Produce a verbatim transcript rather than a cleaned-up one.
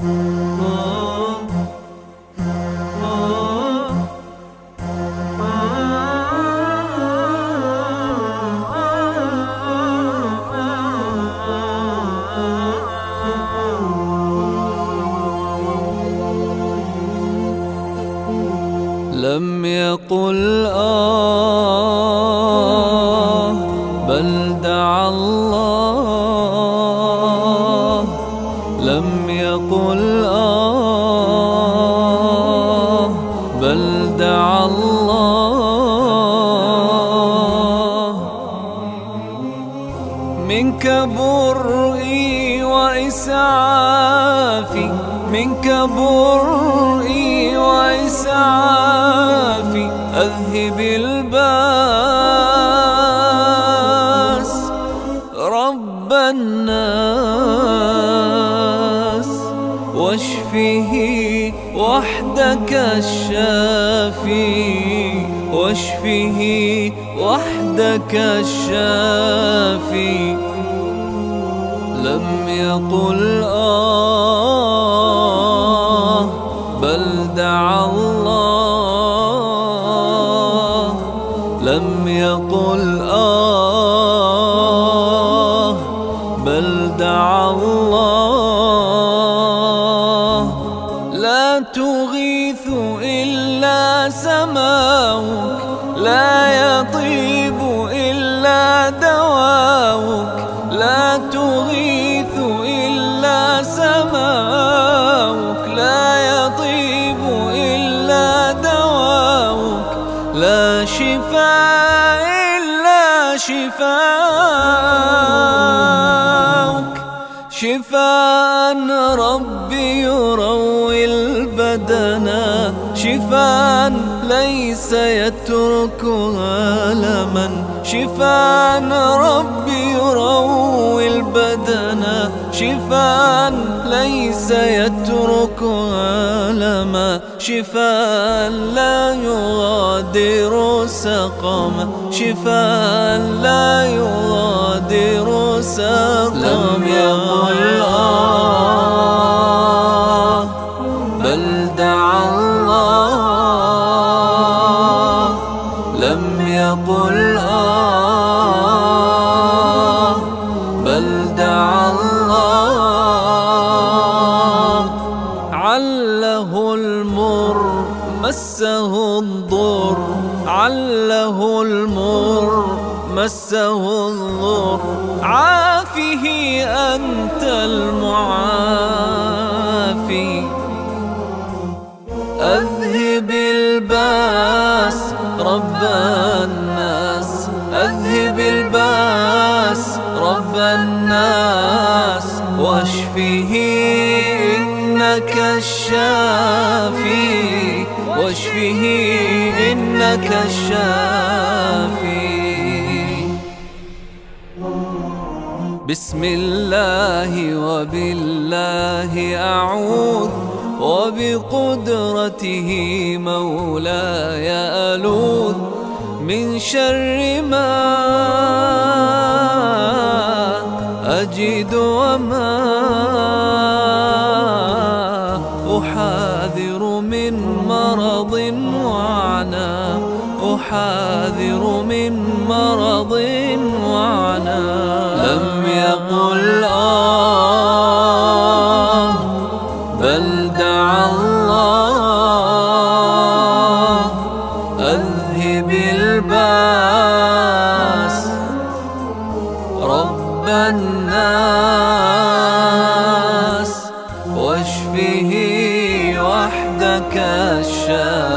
لم يقل آه بل دعا الله، لم يقل آه بل دعا الله. منك برئي وإسعافي، منك برئي وإسعافي، أذهب الباس رب الناس، واشفه وحدك الشافي، واشفه وحدك الشافي. لم يقل آه بل دعا الله، لم يقل آه بل دعا الله. لا تغيث إلا سماؤك، لا يطيب إلا دواؤك، لا تغيث إلا سماؤك، لا يطيب إلا دواؤك، لا شفاء إلا شفاؤك، شفاء ربي يروي البدن، شفاء ليس يترك ألما، شفاء ربي يروي البدن، شفاء ليس يترك ألما، شفاء لا يغادر سقما، شفاء لا يغادر سقما. لم يقل آه بل دعا الله، لم يقل آه بل دعا الله. عله المر مسه الضر، عله المر مسه الضر، عافه أنت المعافي. أذهب الباس رب الناس، أذهب الباس رب الناس، واشفه إنك الشافي، واشفه إنك الشافي. بسم الله وبالله أعوذ، وبقدرته مولاي ألوذ، من شر ما أجد وما أحاذر من مرض وعنا، أحاذر من مرض وعنا. لم يقل آه بل دعا الله، أذهب الباس رب الناس، واشفه وحدك الشافي.